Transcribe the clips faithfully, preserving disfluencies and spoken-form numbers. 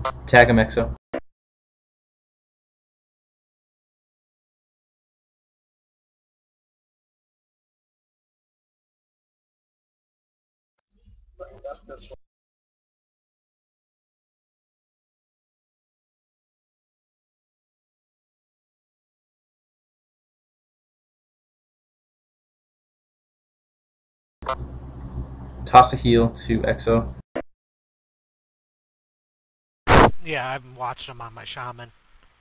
Tag him, X O. Toss a heal to X O. Yeah, I've watched him on my shaman.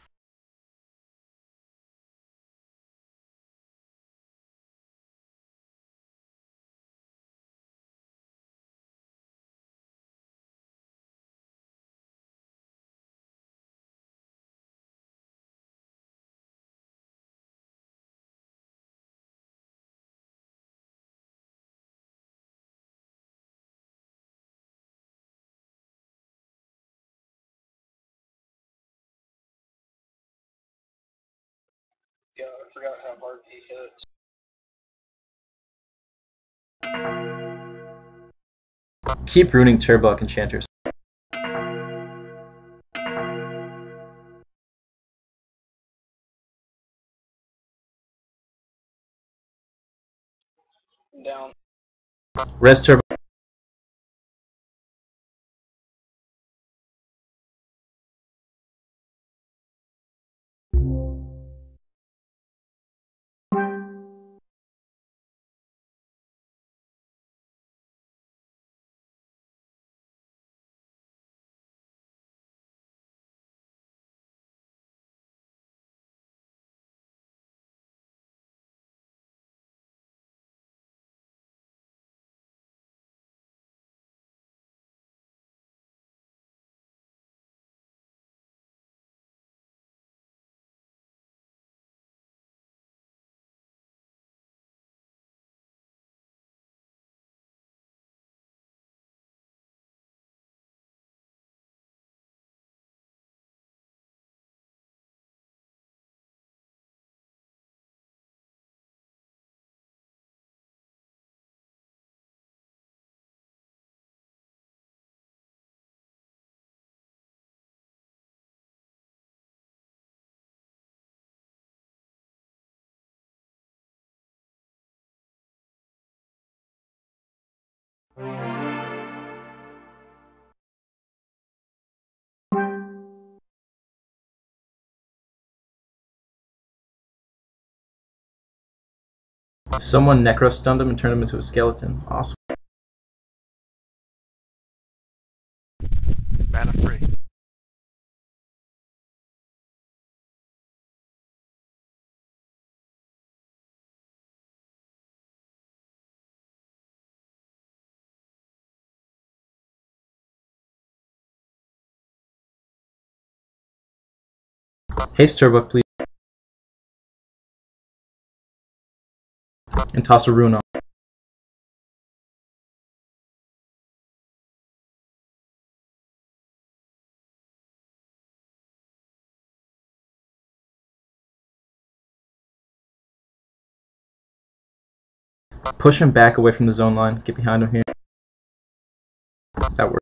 Yeah, I forgot how hard he hits. Keep ruining Turbo enchanters. Down. Res Turbo. Someone necro stunned him and turned him into a skeleton. Awesome. Mana free. Haste Turbo, please. And toss a rune on. Push him back away from the zone line. Get behind him here. That worked.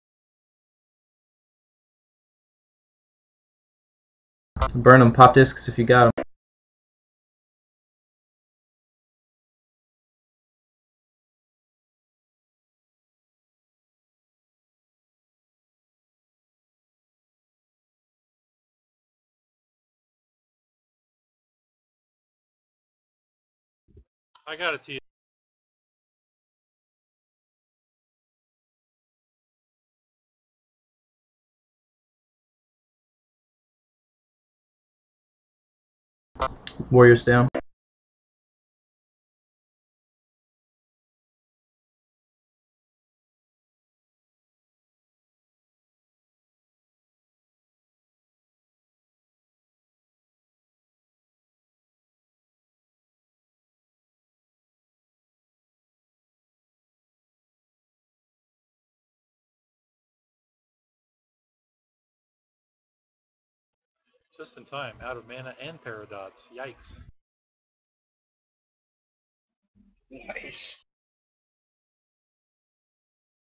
Burn him. Pop discs if you got him. I got it to you. Warriors down. Just in time. Out of mana and paradox. Yikes. Nice.